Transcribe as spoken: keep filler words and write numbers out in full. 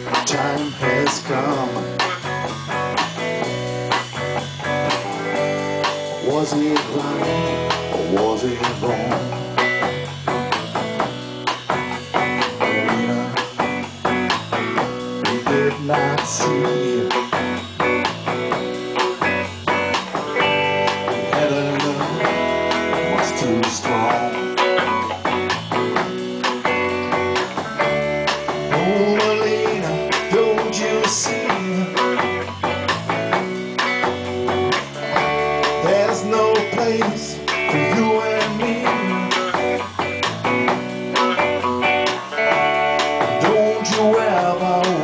time has come. Was it right or was it wrong? We did not see. We had a love that was too strong. Oh, Melina, don't you see? There's no place for you and me. Don't you ever